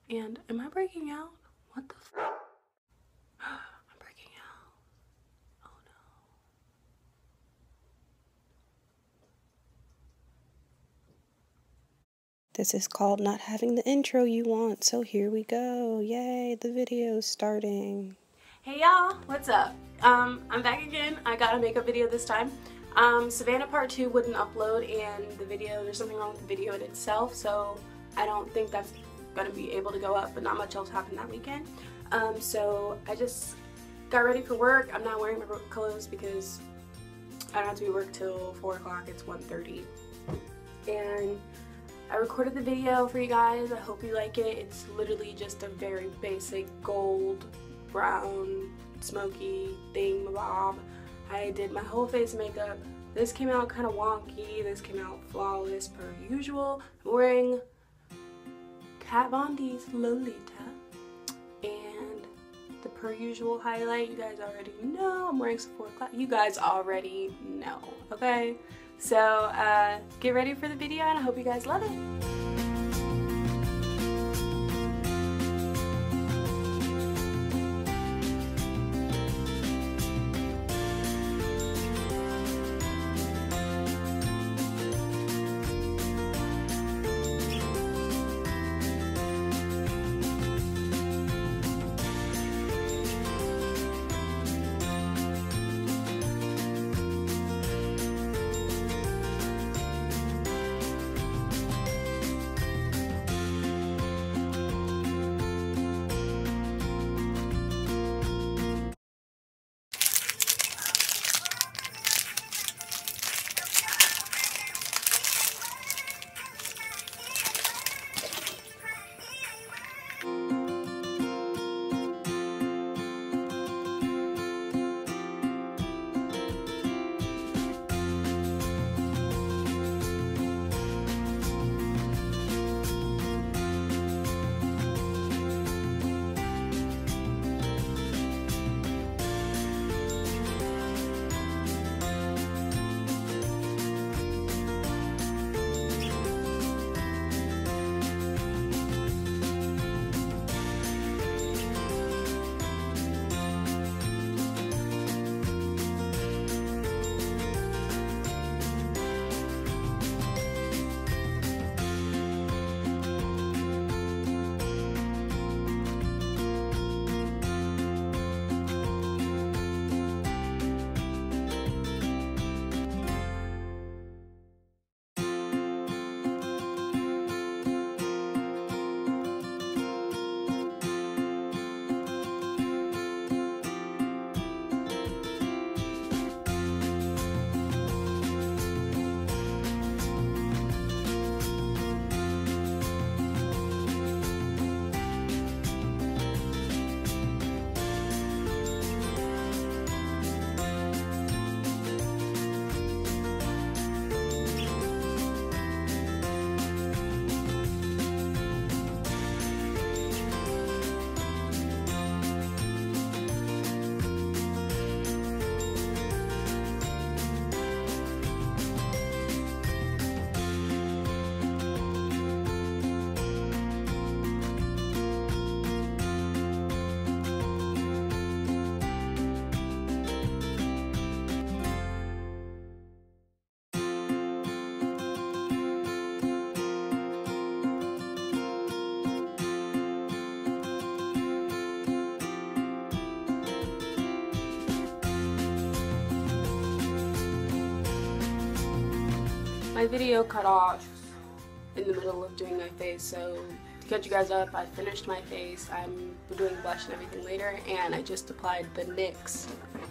And am I breaking out? What the f? I'm breaking out. Oh no. This is called not having the intro you want, so here we go. Yay, the video's starting. Hey y'all, what's up? I'm back again. I got a makeup video this time. Savannah part 2 wouldn't upload, and the video, there's something wrong with the video in itself, so I don't think that's gonna be able to go up, but not much else happened that weekend. So I just got ready for work. I'm not wearing my work clothes because I don't have to be at work till 4 o'clock. It's 1:30. And I recorded the video for you guys. I hope you like it. It's literally just a very basic gold, brown, smoky thingamabob. I did my whole face makeup. This came out kind of wonky. This came out flawless per usual. I'm wearing Kat Von D's Lolita. And the per usual highlight, you guys already know. I'm wearing Sephora Cloud. You guys already know, okay? So get ready for the video, and I hope you guys love it. My video cut off in the middle of doing my face, so to catch you guys up, I finished my face. I'm doing blush and everything later, and I just applied the NYX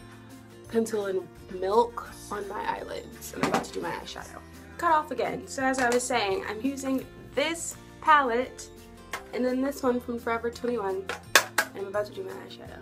Pencil and Milk on my eyelids, and I'm about to do my eyeshadow. Cut off again. So as I was saying, I'm using this palette and then this one from Forever 21, and I'm about to do my eyeshadow.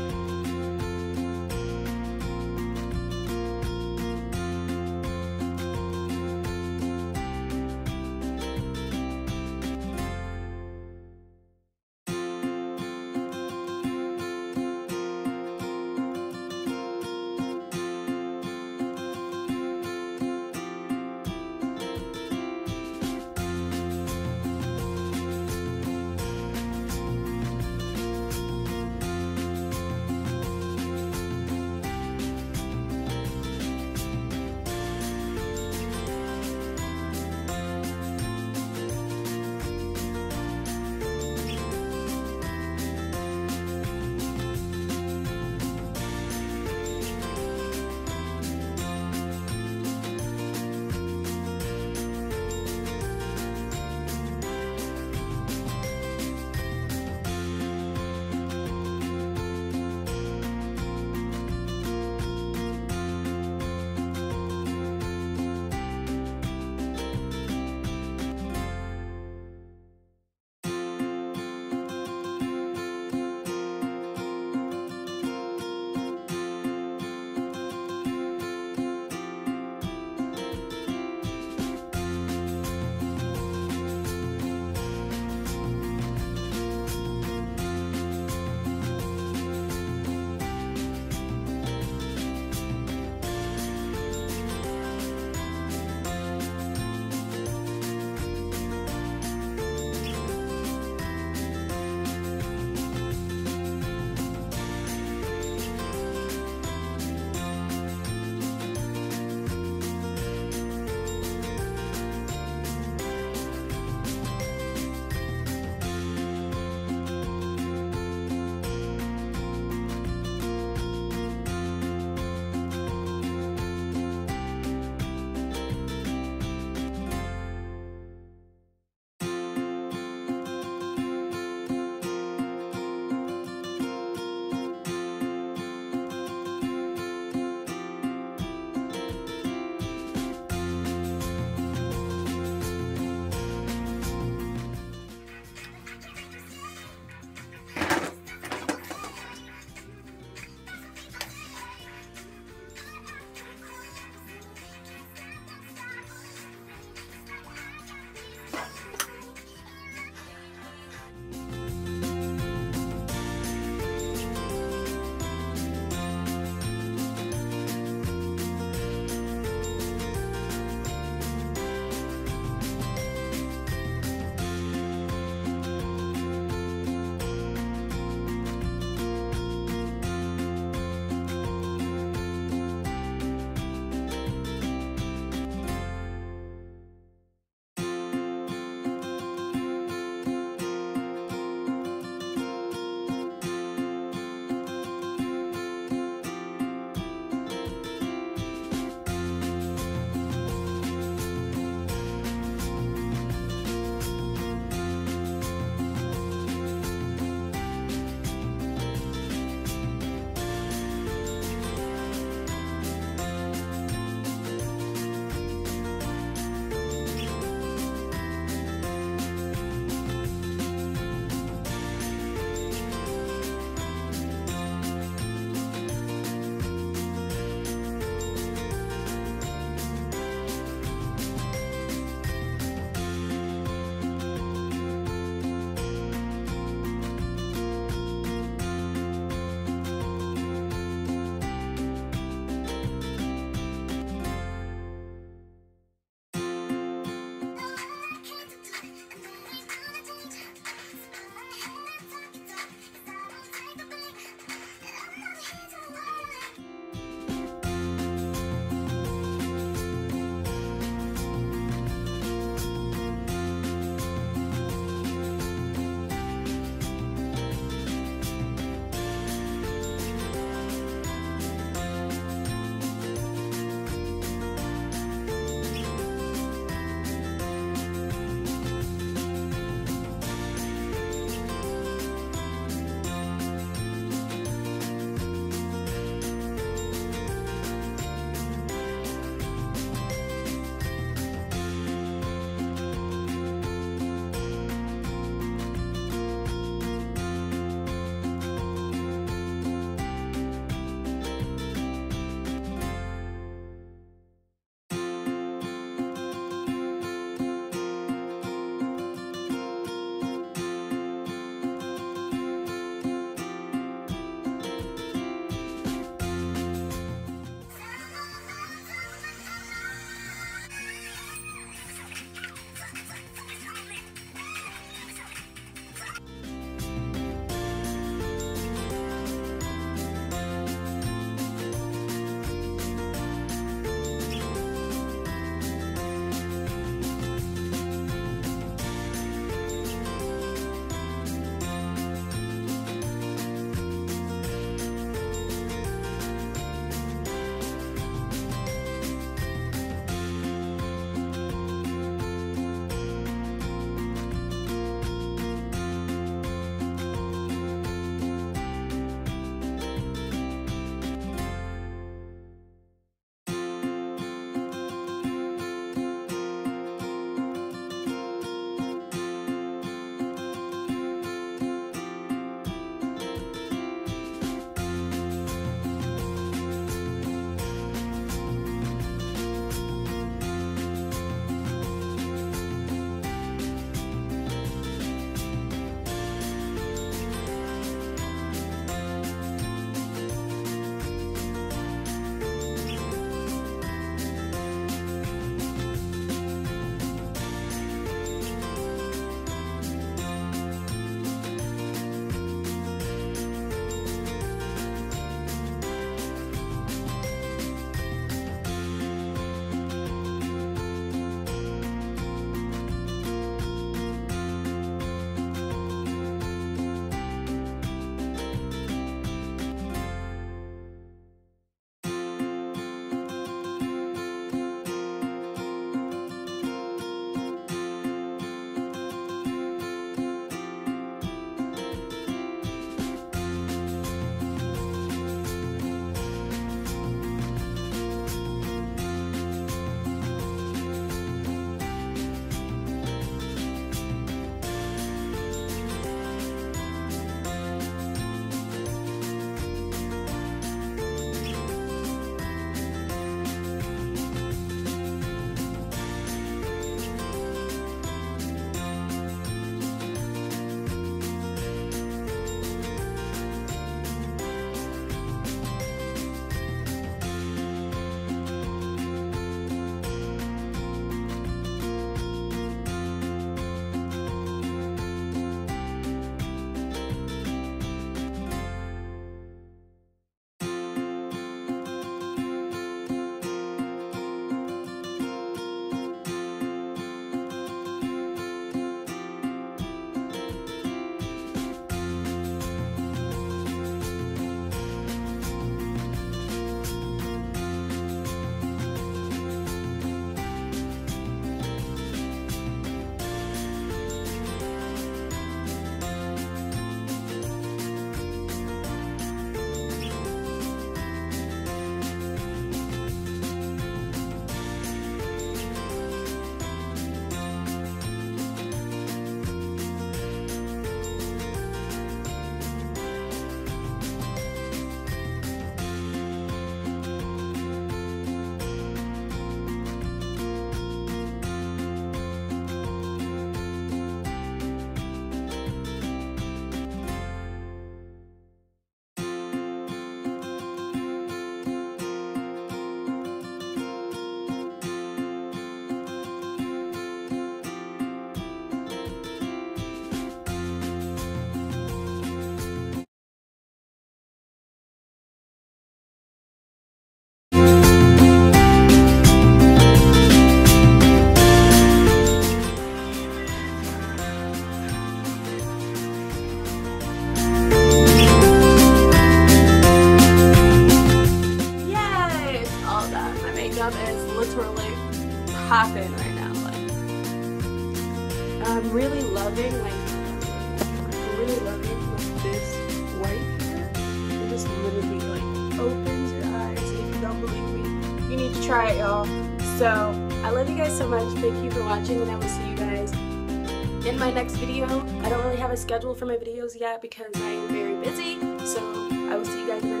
try it, y'all. So I love you guys so much. Thank you for watching, and I will see you guys in my next video. I don't really have a schedule for my videos yet because I am very busy, so I will see you guys in the